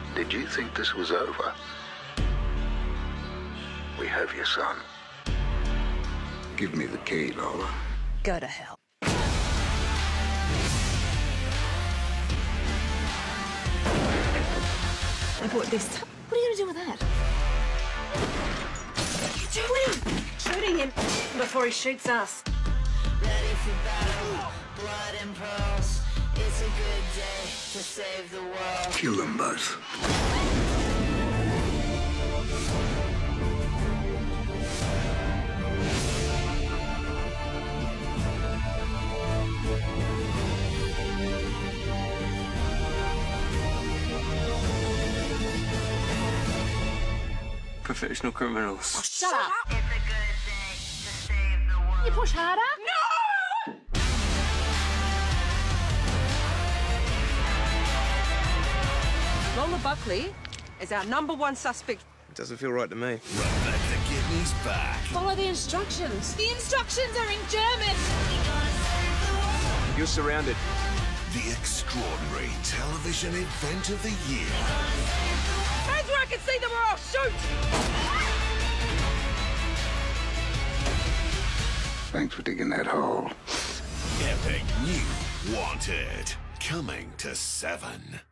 Did you think this was over? We have you, son. Give me the key, Lola. Go to hell. I bought this. What are you going to do with that? What are you doing? Shooting him before he shoots us. Ready for battle, blood and pearls. It's a good day to save the world. Kill them both. Professional criminals. Oh, shut up. It's a good day to save the world. You push harder? No! Lola Buckley is our #1 suspect. It doesn't feel right to me. Rebecca Gibney's back. Follow the instructions. The instructions are in German. You're surrounded. The extraordinary television event of the year. Hands where I can see them or I'll shoot! Thanks for digging that hole. Epic New Wanted. Coming to 7.